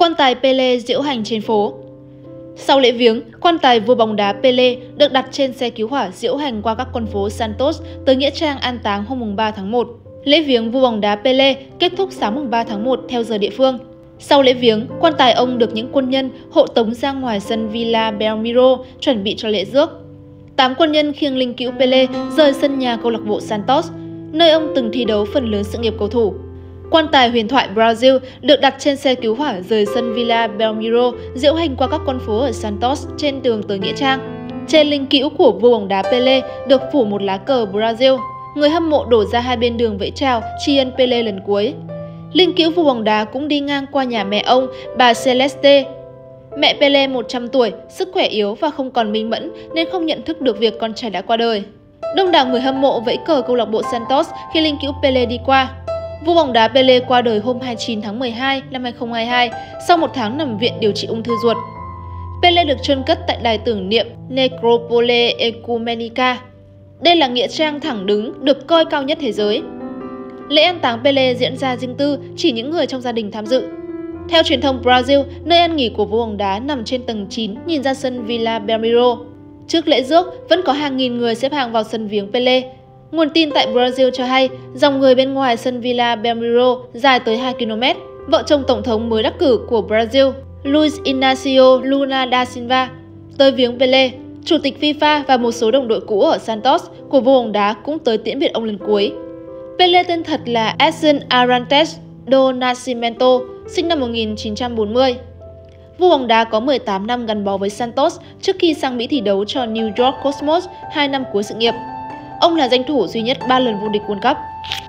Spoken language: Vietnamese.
Quan tài Pele diễu hành trên phố. Sau lễ viếng, quan tài vua bóng đá Pele được đặt trên xe cứu hỏa diễu hành qua các con phố Santos tới nghĩa trang an táng hôm 3 tháng 1. Lễ viếng vua bóng đá Pele kết thúc sáng 3 tháng 1 theo giờ địa phương. Sau lễ viếng, quan tài ông được những quân nhân hộ tống ra ngoài sân Villa Belmiro chuẩn bị cho lễ rước. 8 quân nhân khiêng linh cữu Pele rời sân nhà câu lạc bộ Santos, nơi ông từng thi đấu phần lớn sự nghiệp cầu thủ. Quan tài huyền thoại Brazil được đặt trên xe cứu hỏa rời sân Villa Belmiro diễu hành qua các con phố ở Santos trên đường tới nghĩa trang. Trên linh cữu của vua bóng đá Pele được phủ một lá cờ Brazil. Người hâm mộ đổ ra hai bên đường vẫy chào tri ân Pele lần cuối. Linh cữu vua bóng đá cũng đi ngang qua nhà mẹ ông, bà Celeste. Mẹ Pele 100 tuổi, sức khỏe yếu và không còn minh mẫn nên không nhận thức được việc con trai đã qua đời. Đông đảo người hâm mộ vẫy cờ câu lạc bộ Santos khi linh cữu Pele đi qua. Vua bóng đá Pele qua đời hôm 29 tháng 12 năm 2022 sau một tháng nằm viện điều trị ung thư ruột. Pele được chôn cất tại đài tưởng niệm Necropole Ecumenica. Đây là nghĩa trang thẳng đứng được coi cao nhất thế giới. Lễ an táng Pele diễn ra riêng tư, chỉ những người trong gia đình tham dự. Theo truyền thông Brazil, nơi an nghỉ của vua bóng đá nằm trên tầng 9 nhìn ra sân Villa Belmiro. Trước lễ rước, vẫn có hàng nghìn người xếp hàng vào sân viếng Pele. Nguồn tin tại Brazil cho hay, dòng người bên ngoài sân Villa Belmiro dài tới 2 km. Vợ chồng tổng thống mới đắc cử của Brazil, Luiz Inácio Lula da Silva, tới viếng Pele. Chủ tịch FIFA và một số đồng đội cũ ở Santos của vua bóng đá cũng tới tiễn biệt ông lần cuối. Pele tên thật là Edson Arantes do Nascimento, sinh năm 1940. Vua bóng đá có 18 năm gắn bó với Santos trước khi sang Mỹ thi đấu cho New York Cosmos 2 năm cuối sự nghiệp. Ông là danh thủ duy nhất 3 lần vô địch World Cup.